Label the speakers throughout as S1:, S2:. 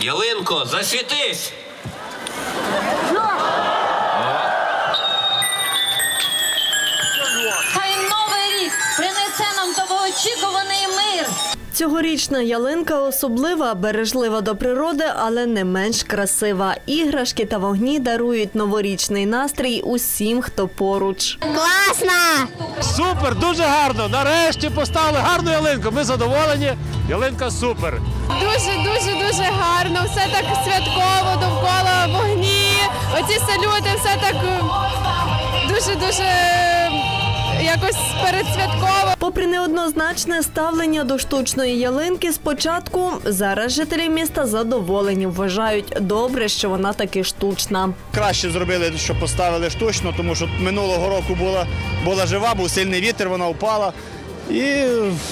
S1: Ялинко, засвітись!
S2: Хай новий рік принесе нам довгоочікуваний мир.
S3: Цьогорічна ялинка особлива, бережлива до природи, але не менш красива. Іграшки та вогні дарують новорічний настрій усім, хто поруч.
S4: Класно!
S5: Супер, дуже гарно. Нарешті поставили гарну ялинку. Ми задоволені. Ялинка супер.
S6: Дуже гарно. Все так святково, довкола вогні. Оці салюти, все так дуже якось передсвятково.
S3: Попри неоднозначне ставлення до штучної ялинки спочатку, зараз жителі міста задоволені. Вважають добре, що вона таки штучна.
S7: Краще зробили, що поставили штучно, тому що минулого року була жива, був сильний вітер, вона впала. І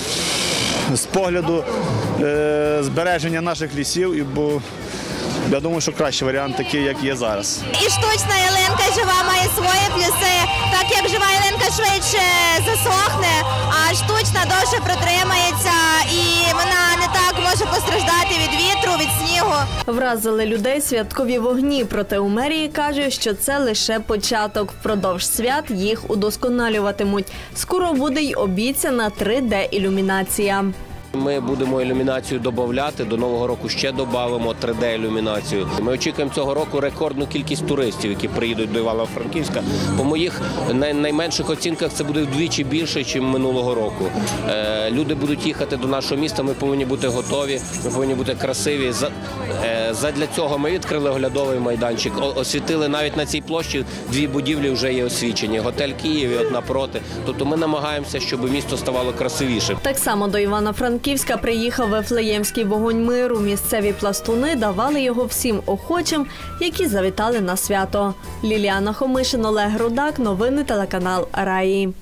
S7: з погляду збереження наших лісів, бо я думаю, що кращий варіант такий, як є зараз.
S4: І штучна ялинка жива має свої плюси, так як жива ялинка швидше засохне, а штучна довше протримається і вона не так може постраждати від вітру, від снігу.
S3: Вразили людей святкові вогні, проте у мерії кажуть, що це лише початок. Впродовж свят їх удосконалюватимуть. Скоро буде й обіцяна 3D-ілюмінація.
S1: Ми будемо ілюмінацію додавати, до Нового року ще додамо 3D-ілюмінацію. Ми очікуємо цього року рекордну кількість туристів, які приїдуть до Івано-Франківська. По моїх найменших оцінках це буде вдвічі більше, ніж минулого року. Люди будуть їхати до нашого міста, ми повинні бути готові, ми повинні бути красиві. Задля цього ми відкрили оглядовий майданчик, освітили навіть на цій площі 2 будівлі вже є освічені. Готель «Київ» і от напроти. Тобто ми намагаємося, щоб місто ставало красивішим.
S3: Так само до Івано-Франківська приїхав Вифлеємський вогонь миру. Місцеві пластуни давали його всім охочим, які завітали на свято. Ліліана Хомишин, Олег Рудак. Новини телеканал Раї.